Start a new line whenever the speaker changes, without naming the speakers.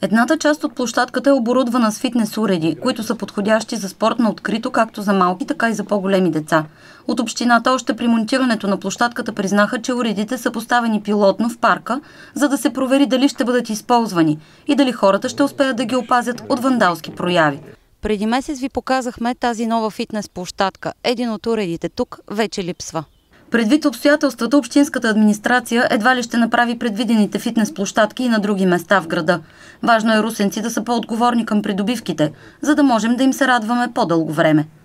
Едната част от площадката е оборудвана с фитнес уреди, които са подходящи за спорт на открито както за малки, така и за по-големи деца. От общината още при монтирането на площадката признаха, че уредите са поставени пилотно в парка, за да се провери дали ще бъдат използвани и дали хората ще успеят да ги опазят от вандалски прояви. Преди месец ви показахме тази нова фитнес площадка. Един от уредите тук вече липсва. Предвид обстоятелствата, общинската администрация едва ли ще направи предвидените фитнес площадки и на други места в града. Важно е русенци да са по-отговорни към придобивките, за да можем да им се радваме по-дълго време.